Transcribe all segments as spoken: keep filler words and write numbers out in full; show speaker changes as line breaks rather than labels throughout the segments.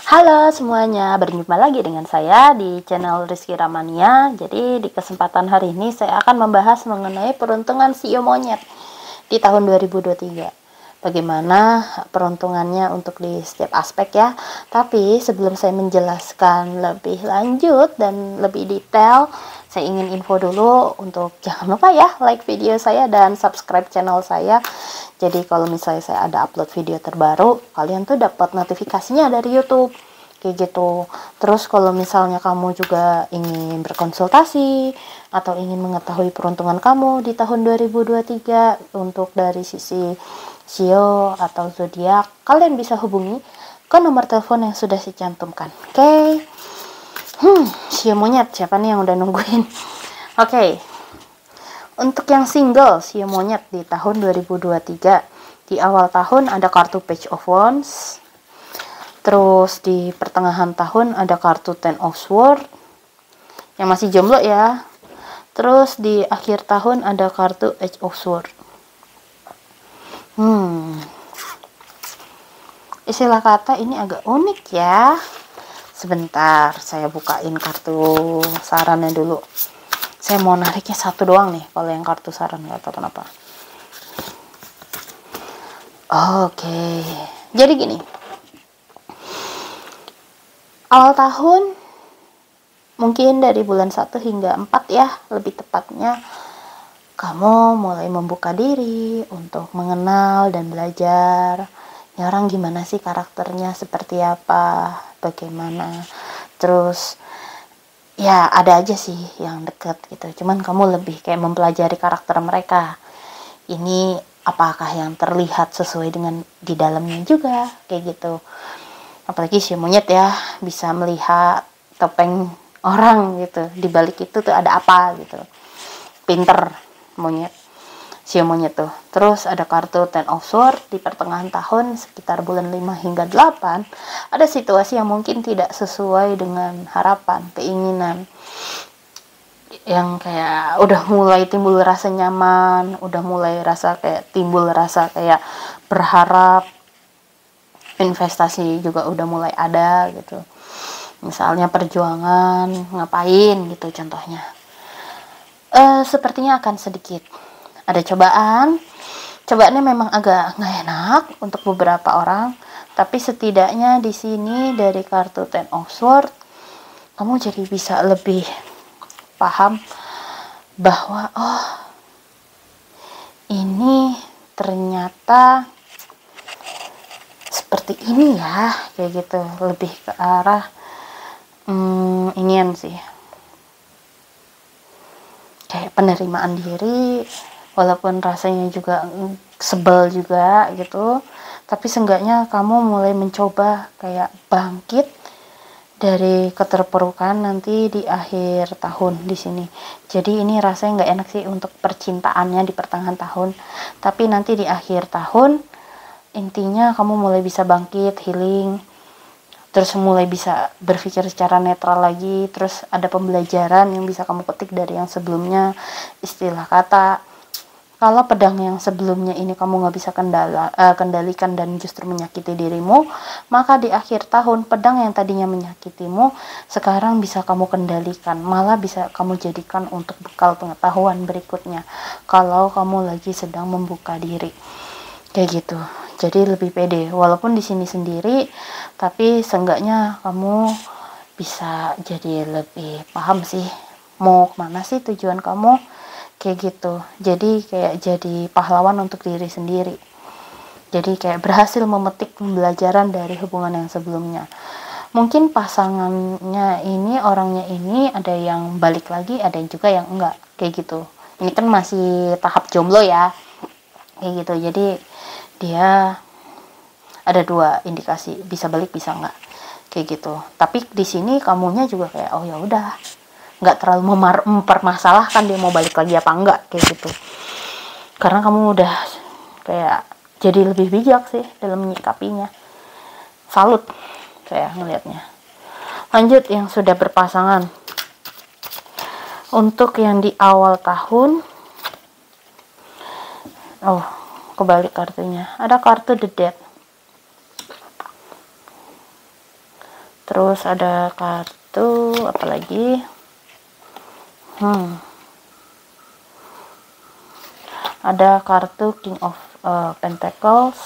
Halo semuanya, berjumpa lagi dengan saya di channel Rizky Ramania. Jadi di kesempatan hari ini saya akan membahas mengenai peruntungan sio monyet di tahun dua ribu dua puluh tiga. Bagaimana peruntungannya untuk di setiap aspek ya. Tapi sebelum saya menjelaskan lebih lanjut dan lebih detail, saya ingin info dulu untuk jangan lupa ya like video saya dan subscribe channel saya. Jadi kalau misalnya saya ada upload video terbaru, kalian tuh dapat notifikasinya dari YouTube. Kayak gitu. Terus kalau misalnya kamu juga ingin berkonsultasi atau ingin mengetahui peruntungan kamu di tahun dua ribu dua puluh tiga untuk dari sisi sio atau zodiak, kalian bisa hubungi ke nomor telepon yang sudah saya cantumkan. Oke. Okay? Hmm, sio monyet siapa nih yang udah nungguin? Oke. Okay. Untuk yang single sio monyet di tahun dua ribu dua puluh tiga, di awal tahun ada kartu Page of Wands. Terus di pertengahan tahun ada kartu Ten of Swords yang masih jomblo ya. Terus di akhir tahun ada kartu Eight of Swords. Hmm. Istilah kata ini agak unik ya. Sebentar, saya bukain kartu sarannya dulu. Saya mau nariknya satu doang nih, kalau yang kartu saran nggak tahu kenapa. Oke, jadi gini. Awal tahun mungkin dari bulan satu hingga empat ya, lebih tepatnya kamu mulai membuka diri untuk mengenal dan belajar ini orang gimana sih karakternya, seperti apa, bagaimana. Terus ya ada aja sih yang deket gitu, cuman kamu lebih kayak mempelajari karakter mereka. Ini apakah yang terlihat sesuai dengan di dalamnya juga, kayak gitu. Apalagi si monyet ya, bisa melihat topeng orang gitu, di balik itu tuh ada apa gitu. Pinter monyet, si monyet tuh. Terus ada kartu Ten of Swords di pertengahan tahun sekitar bulan lima hingga delapan, ada situasi yang mungkin tidak sesuai dengan harapan, keinginan, yang kayak udah mulai timbul rasa nyaman, udah mulai rasa kayak timbul rasa kayak berharap, investasi juga udah mulai ada gitu, misalnya perjuangan ngapain gitu contohnya. Eh, sepertinya akan sedikit ada cobaan. Cobaannya memang agak nggak enak untuk beberapa orang, tapi setidaknya di sini dari kartu Ten of Swords kamu jadi bisa lebih paham bahwa oh ini ternyata seperti ini ya, kayak gitu. Lebih ke arah hmm, inian sih, kayak penerimaan diri, walaupun rasanya juga sebel juga gitu, tapi seenggaknya kamu mulai mencoba kayak bangkit dari keterpurukan nanti di akhir tahun di sini. Jadi ini rasanya nggak enak sih untuk percintaannya di pertengahan tahun, tapi nanti di akhir tahun intinya kamu mulai bisa bangkit, healing, terus mulai bisa berpikir secara netral lagi. Terus ada pembelajaran yang bisa kamu petik dari yang sebelumnya. Istilah kata, kalau pedang yang sebelumnya ini kamu nggak bisa kendala, uh, kendalikan dan justru menyakiti dirimu, maka di akhir tahun pedang yang tadinya menyakitimu sekarang bisa kamu kendalikan, malah bisa kamu jadikan untuk bekal pengetahuan berikutnya kalau kamu lagi sedang membuka diri, kayak gitu. Jadi lebih pede, walaupun di sini sendiri, tapi seenggaknya kamu bisa jadi lebih paham sih mau kemana sih tujuan kamu, kayak gitu. Jadi kayak jadi pahlawan untuk diri sendiri. Jadi kayak berhasil memetik pembelajaran dari hubungan yang sebelumnya. Mungkin pasangannya ini, orangnya ini ada yang balik lagi, ada juga yang enggak, kayak gitu. Ini kan masih tahap jomblo ya, kayak gitu. Jadi dia ada dua indikasi, bisa balik bisa enggak, kayak gitu. Tapi di sini kamunya juga kayak oh ya udah, nggak terlalu mempermasalahkan dia mau balik lagi apa enggak, kayak gitu. Karena kamu udah kayak jadi lebih bijak sih dalam menyikapinya. Salut saya ngelihatnya. Lanjut yang sudah berpasangan. Untuk yang di awal tahun, oh kebalik kartunya, ada kartu The Death. Terus ada kartu apa lagi? Hmm. Ada kartu King of uh, Pentacles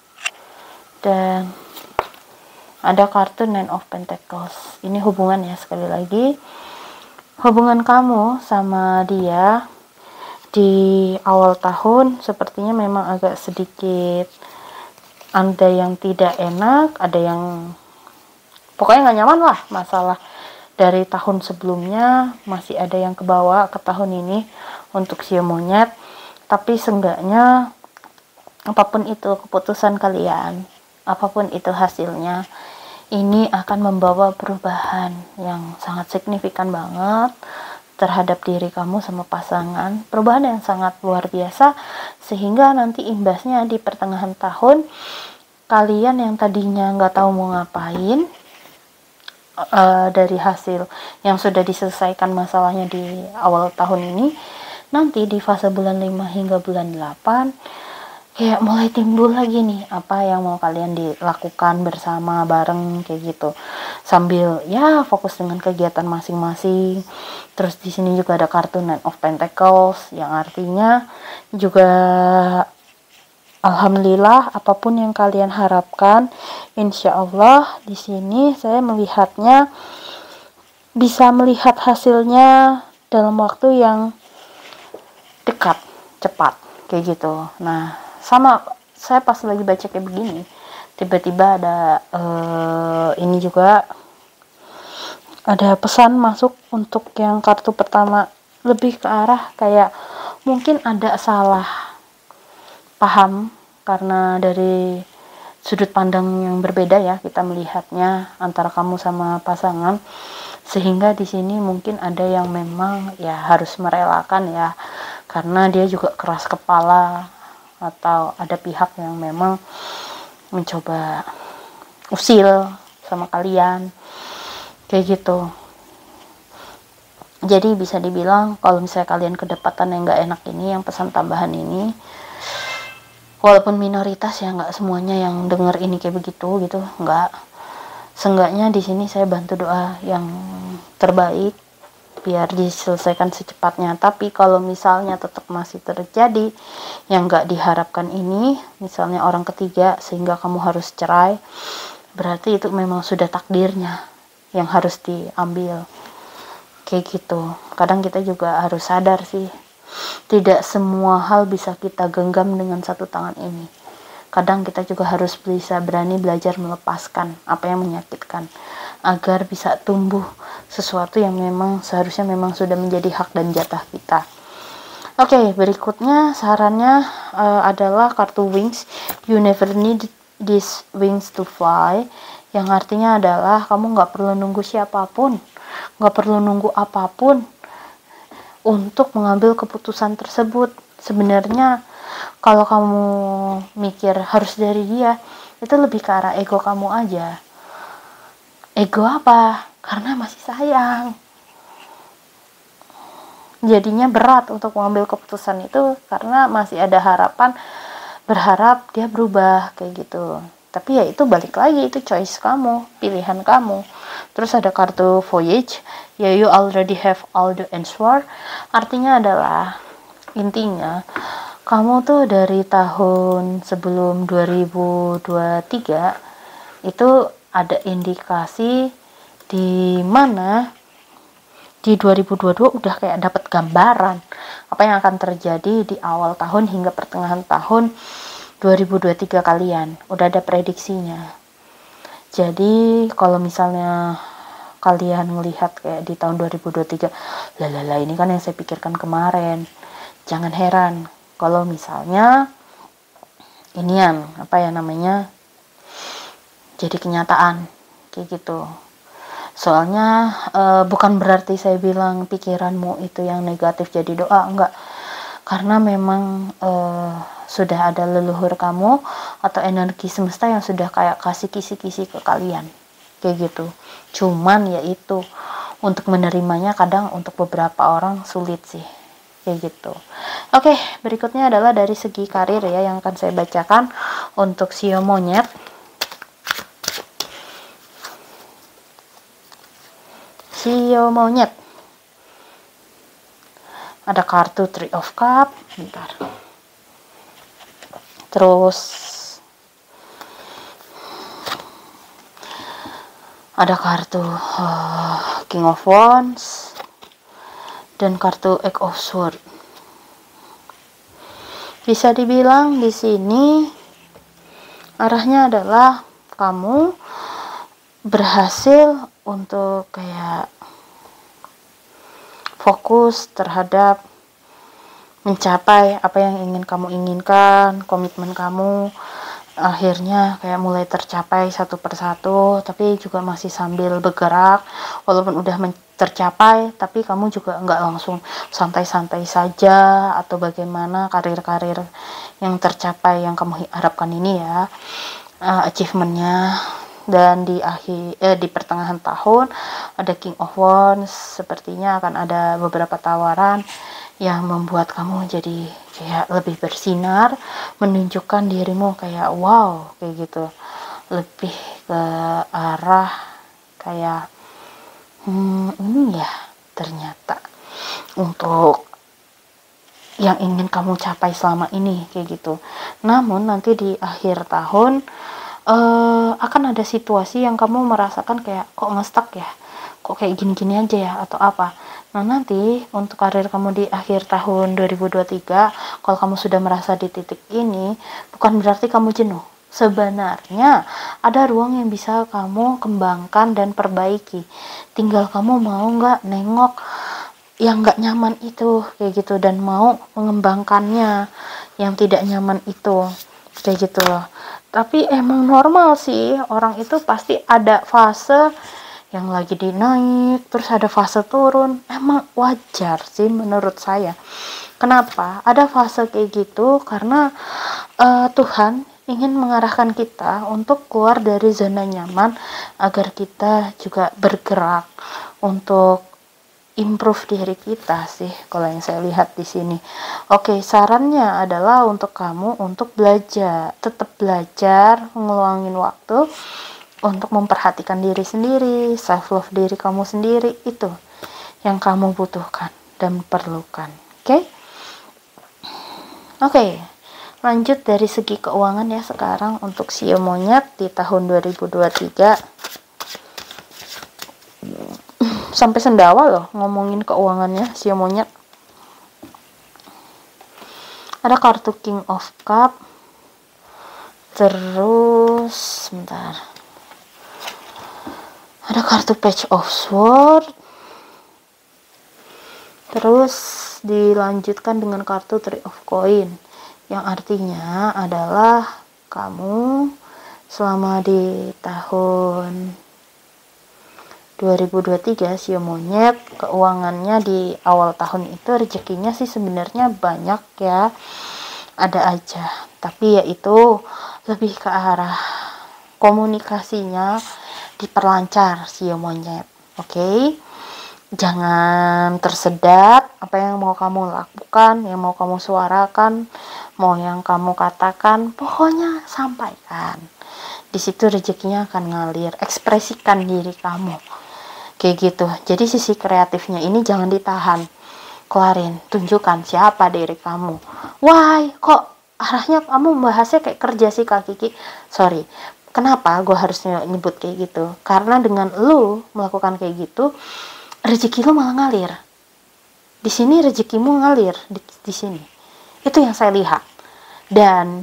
dan ada kartu Nine of Pentacles. Ini hubungan ya, sekali lagi. Hubungan kamu sama dia di awal tahun sepertinya memang agak sedikit, ada yang tidak enak, ada yang pokoknya nggak nyaman lah. Masalah dari tahun sebelumnya masih ada yang kebawa ke tahun ini untuk sio monyet. Tapi seenggaknya apapun itu keputusan kalian, apapun itu hasilnya, ini akan membawa perubahan yang sangat signifikan banget terhadap diri kamu sama pasangan. Perubahan yang sangat luar biasa, sehingga nanti imbasnya di pertengahan tahun, kalian yang tadinya nggak tahu mau ngapain, uh, dari hasil yang sudah diselesaikan masalahnya di awal tahun ini, nanti di fase bulan lima hingga bulan delapan, kayak mulai timbul lagi nih apa yang mau kalian dilakukan bersama bareng kayak gitu, sambil ya fokus dengan kegiatan masing-masing. Terus di sini juga ada kartu Nine of Pentacles yang artinya juga alhamdulillah apapun yang kalian harapkan, insya Allah di sini saya melihatnya bisa melihat hasilnya dalam waktu yang dekat, cepat kayak gitu. Nah, sama saya pas lagi baca kayak begini, tiba-tiba ada uh, ini juga ada pesan masuk untuk yang kartu pertama, lebih ke arah kayak mungkin ada salah paham karena dari sudut pandang yang berbeda ya kita melihatnya antara kamu sama pasangan, sehingga di sini mungkin ada yang memang ya harus merelakan ya, karena dia juga keras kepala, atau ada pihak yang memang mencoba usil sama kalian kayak gitu. Jadi bisa dibilang kalau misalnya kalian kedapatan yang nggak enak ini, yang pesan tambahan ini, walaupun minoritas ya, nggak semuanya yang denger ini kayak begitu gitu, nggak. Seenggaknya di sini saya bantu doa yang terbaik biar diselesaikan secepatnya. Tapi kalau misalnya tetap masih terjadi yang nggak diharapkan ini, misalnya orang ketiga sehingga kamu harus cerai, berarti itu memang sudah takdirnya yang harus diambil kayak gitu. Kadang kita juga harus sadar sih, tidak semua hal bisa kita genggam dengan satu tangan ini. Kadang kita juga harus bisa berani belajar melepaskan apa yang menyakitkan, agar bisa tumbuh sesuatu yang memang seharusnya memang sudah menjadi hak dan jatah kita. Oke, okay, berikutnya sarannya uh, adalah kartu Wings. You never need these wings to fly, yang artinya adalah kamu nggak perlu nunggu siapapun, nggak perlu nunggu apapun untuk mengambil keputusan tersebut. Sebenarnya kalau kamu mikir harus dari dia, itu lebih ke arah ego kamu aja. Ego apa? Karena masih sayang. Jadinya berat untuk mengambil keputusan itu karena masih ada harapan, berharap dia berubah kayak gitu. Tapi ya itu balik lagi, itu choice kamu, pilihan kamu. Terus ada kartu Voyage, ya you already have all the answer. Artinya adalah, intinya kamu tuh dari tahun sebelum dua ribu dua puluh tiga itu ada indikasi di mana di dua ribu dua puluh dua udah kayak dapat gambaran apa yang akan terjadi di awal tahun hingga pertengahan tahun dua ribu dua puluh tiga kalian. Udah ada prediksinya. Jadi kalau misalnya kalian melihat kayak di tahun dua ribu dua puluh tiga, lalala ini kan yang saya pikirkan kemarin. Jangan heran kalau misalnya inian apa ya namanya jadi kenyataan kayak gitu. Soalnya e, bukan berarti saya bilang pikiranmu itu yang negatif jadi doa, enggak. Karena memang e, sudah ada leluhur kamu atau energi semesta yang sudah kayak kasih kisi-kisi ke kalian kayak gitu. Cuman ya itu untuk menerimanya kadang untuk beberapa orang sulit sih kayak gitu. Oke, berikutnya adalah dari segi karir ya yang akan saya bacakan untuk sio monyet. Sio monyet. Ada kartu Three of Cup, bentar. Terus ada kartu uh, King of Wands dan kartu Eight of Swords. Bisa dibilang di sini arahnya adalah kamu berhasil untuk kayak fokus terhadap mencapai apa yang ingin kamu inginkan, komitmen kamu akhirnya kayak mulai tercapai satu persatu, tapi juga masih sambil bergerak walaupun udah tercapai, tapi kamu juga nggak langsung santai-santai saja atau bagaimana karir-karir yang tercapai yang kamu harapkan ini ya, uh, achievementnya. Dan di akhir eh, di pertengahan tahun ada King of Wands, sepertinya akan ada beberapa tawaran yang membuat kamu jadi kayak lebih bersinar, menunjukkan dirimu kayak wow kayak gitu, lebih ke arah kayak hmm, ini ya ternyata untuk yang ingin kamu capai selama ini kayak gitu. Namun nanti di akhir tahun Uh, akan ada situasi yang kamu merasakan kayak kok ngestak ya, kok kayak gini-gini aja ya atau apa. Nah nanti untuk karir kamu di akhir tahun dua ribu dua puluh tiga, kalau kamu sudah merasa di titik ini, bukan berarti kamu jenuh. Sebenarnya ada ruang yang bisa kamu kembangkan dan perbaiki. Tinggal kamu mau nggak nengok yang nggak nyaman itu kayak gitu, dan mau mengembangkannya yang tidak nyaman itu kayak gitu loh. Tapi emang normal sih, orang itu pasti ada fase yang lagi dinaik, terus ada fase turun. Emang wajar sih menurut saya. Kenapa? Ada fase kayak gitu karena uh, Tuhan ingin mengarahkan kita untuk keluar dari zona nyaman agar kita juga bergerak untuk improve diri kita sih, kalau yang saya lihat di sini. Oke, sarannya adalah untuk kamu untuk belajar, tetap belajar, ngeluangin waktu untuk memperhatikan diri sendiri, self love diri kamu sendiri, itu yang kamu butuhkan dan perlukan. Oke? Oke, lanjut dari segi keuangan ya sekarang untuk sio monyet di tahun dua ribu dua puluh tiga. Sampai sendawa loh ngomongin keuangannya sio monyet. Ada kartu King of Cup, terus sebentar, ada kartu Page of Swords, terus dilanjutkan dengan kartu Three of Coin, yang artinya adalah kamu selama di tahun dua ribu dua puluh tiga sio monyet, keuangannya di awal tahun itu rezekinya sih sebenarnya banyak ya, ada aja, tapi yaitu lebih ke arah komunikasinya diperlancar sio monyet. Oke, okay? Jangan tersedat apa yang mau kamu lakukan, yang mau kamu suarakan, mau yang kamu katakan, pokoknya sampaikan. Di situ rezekinya akan ngalir. Ekspresikan diri kamu kayak gitu. Jadi sisi kreatifnya ini jangan ditahan, keluarin, tunjukkan siapa diri kamu. Why kok arahnya kamu bahasnya kayak kerja sih Kak Kiki? Sorry, kenapa gue harusnya nyebut kayak gitu? Karena dengan lu melakukan kayak gitu, rezeki lu malah ngalir. Di sini rezekimu ngalir di, di sini. Itu yang saya lihat. Dan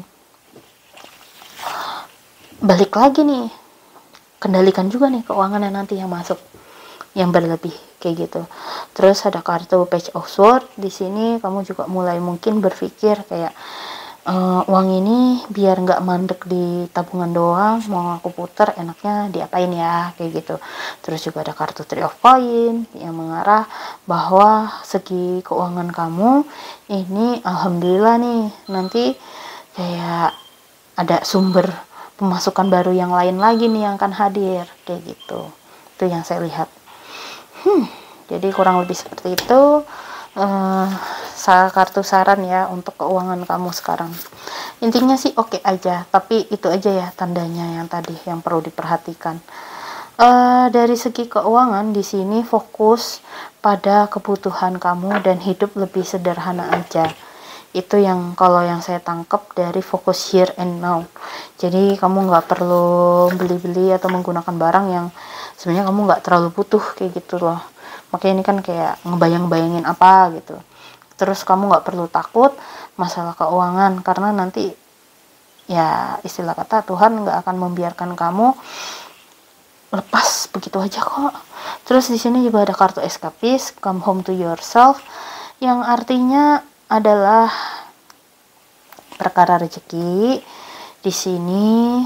balik lagi nih, kendalikan juga nih keuangannya nanti yang masuk, yang berlebih kayak gitu. Terus ada kartu Page of Swords. Di sini kamu juga mulai mungkin berpikir kayak uh, uang ini biar nggak mandek di tabungan doang, mau aku puter enaknya diapain ya kayak gitu. Terus juga ada kartu Three of Coin yang mengarah bahwa segi keuangan kamu ini alhamdulillah nih, nanti kayak ada sumber pemasukan baru yang lain lagi nih yang akan hadir kayak gitu. Itu yang saya lihat. Hmm, jadi kurang lebih seperti itu uh, kartu saran ya untuk keuangan kamu sekarang. Intinya sih oke okay aja, tapi itu aja ya tandanya yang tadi yang perlu diperhatikan. Uh, dari segi keuangan di sini fokus pada kebutuhan kamu dan hidup lebih sederhana aja. Itu yang kalau yang saya tangkap dari fokus here and now. Jadi kamu nggak perlu beli-beli atau menggunakan barang yang sebenarnya kamu nggak terlalu butuh kayak gitu loh. Makanya ini kan kayak ngebayang-bayangin apa gitu. Terus kamu nggak perlu takut masalah keuangan karena nanti ya istilah kata Tuhan nggak akan membiarkan kamu lepas begitu aja kok. Terus di sini juga ada kartu escapist, come home to yourself, yang artinya adalah perkara rezeki. Di sini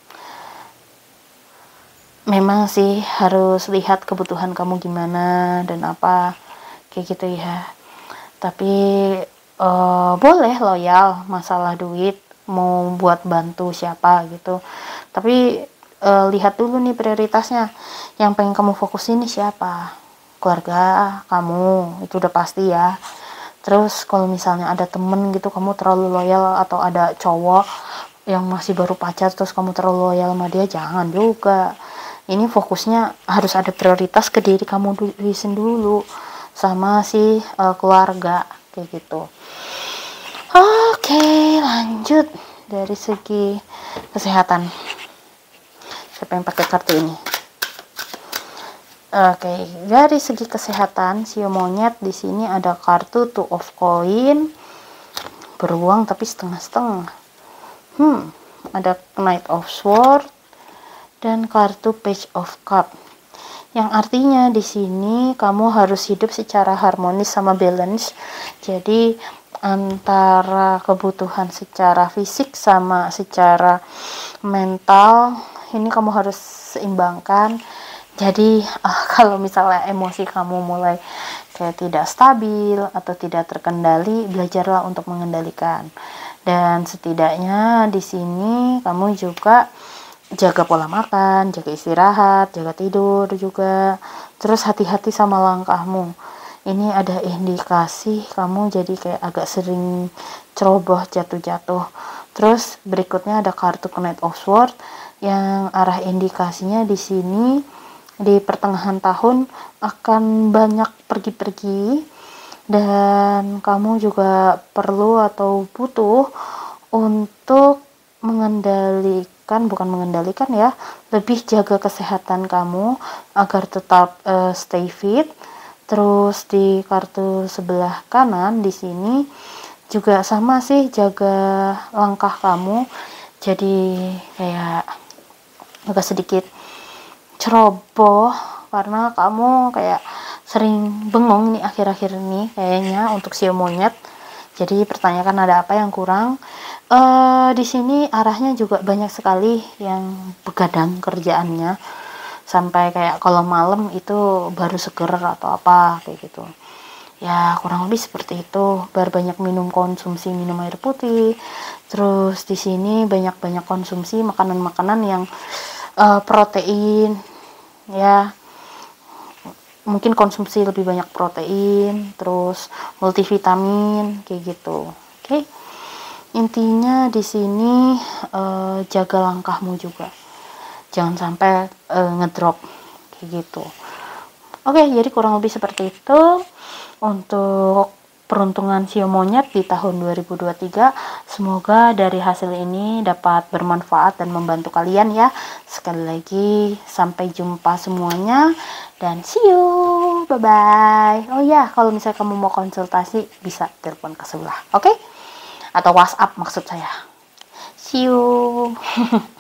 memang sih harus lihat kebutuhan kamu gimana dan apa kayak gitu ya. Tapi uh, boleh loyal masalah duit, mau buat bantu siapa gitu. Tapi Uh, lihat dulu nih prioritasnya, yang pengen kamu fokusin nih siapa, keluarga kamu itu udah pasti ya. Terus kalau misalnya ada temen gitu kamu terlalu loyal, atau ada cowok yang masih baru pacar terus kamu terlalu loyal sama dia, jangan juga. Ini fokusnya harus ada prioritas ke diri kamu dulu dulu sama si uh, keluarga kayak gitu. Oke, lanjut dari segi kesehatan. Siapa yang pakai kartu ini? Oke, okay. Dari segi kesehatan, sio monyet di sini ada kartu two of coin, beruang tapi setengah-setengah. Hmm, ada knight of sword dan kartu page of cup. Yang artinya di sini kamu harus hidup secara harmonis sama balance. Jadi antara kebutuhan secara fisik sama secara mental ini kamu harus seimbangkan. Jadi uh, kalau misalnya emosi kamu mulai kayak tidak stabil atau tidak terkendali, belajarlah untuk mengendalikan. Dan setidaknya di sini kamu juga jaga pola makan, jaga istirahat, jaga tidur juga. Terus hati-hati sama langkahmu. Ini ada indikasi kamu jadi kayak agak sering ceroboh, jatuh-jatuh. Terus berikutnya ada kartu Knight of Swords yang arah indikasinya di sini di pertengahan tahun akan banyak pergi-pergi, dan kamu juga perlu atau butuh untuk mengendalikan, bukan mengendalikan ya, lebih jaga kesehatan kamu agar tetap uh, stay fit. Terus di kartu sebelah kanan di sini juga sama sih, jaga langkah kamu. Jadi kayak agak sedikit ceroboh karena kamu kayak sering bengong nih akhir-akhir ini kayaknya untuk sio monyet. Jadi pertanyakan ada apa yang kurang. Uh, di sini arahnya juga banyak sekali yang begadang kerjaannya, sampai kayak kalau malam itu baru seger atau apa kayak gitu. Ya kurang lebih seperti itu. Berbanyak minum, konsumsi minum air putih. Terus di sini banyak-banyak konsumsi makanan-makanan yang uh, protein ya, mungkin konsumsi lebih banyak protein, terus multivitamin kayak gitu. Oke, okay? Intinya di sini uh, jaga langkahmu juga, jangan sampai uh, ngedrop kayak gitu. Oke, okay, jadi kurang lebih seperti itu untuk peruntungan sio monyet di tahun dua ribu dua puluh tiga. Semoga dari hasil ini dapat bermanfaat dan membantu kalian ya. Sekali lagi sampai jumpa semuanya dan see you, bye bye. Oh ya, kalau misalnya kamu mau konsultasi bisa telepon ke sebelah, oke? Okay? Atau WhatsApp maksud saya. See you.